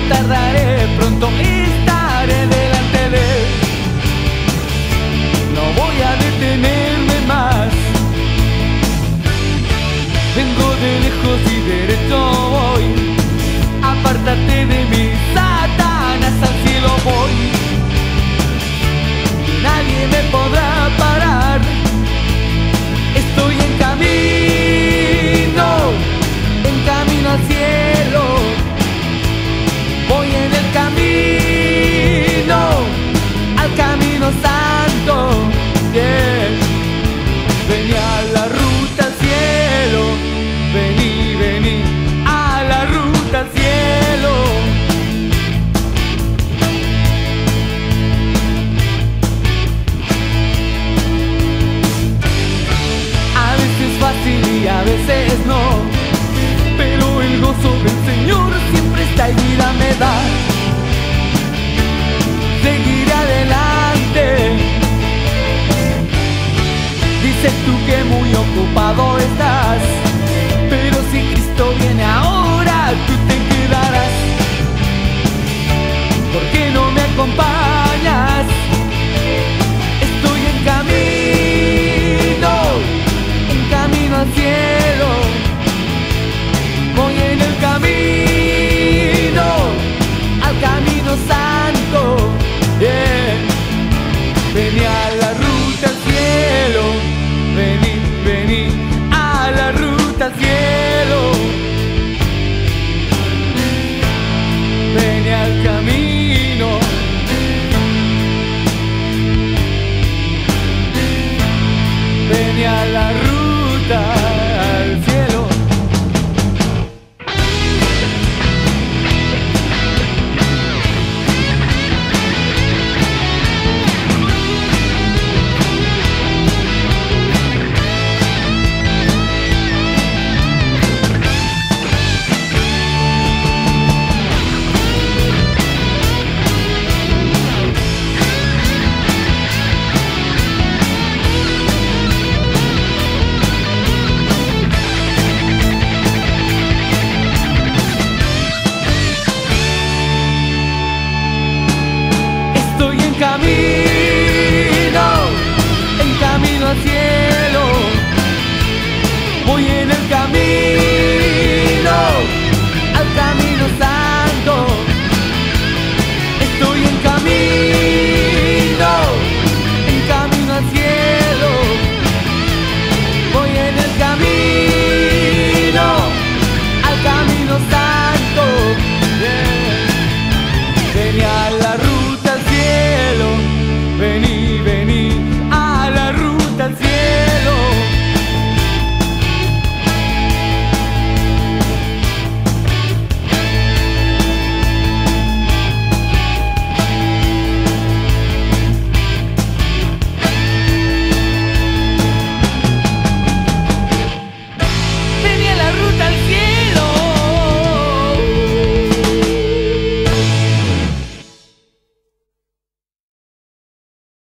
tardaré, pronto estaré delante de él. No voy a detenerme más. Vengo de lejos y derecho voy. Apártate de mí, Satanás, al cielo voy. Nadie me podrá parar. Estoy en camino al cielo. Voy en el camino, al camino santo. Yeah. Vení a la ruta al cielo. Vení, vení a la ruta al cielo. A veces fácil y a veces no, pero el gozo del Señor siempre está y vida me da. Seguiré adelante. Dices tú que muy ocupado estás, pero si Cristo viene ahora, tú te quedarás. ¿Por qué no me acompañas? Estoy en camino al cielo. Voy en el camino, al camino santo. Yeah. Vení a la ruta al cielo. Vení, vení a la ruta al cielo. Vení al camino. Vení a la ruta al cielo. Camino al cielo, voy en el camino.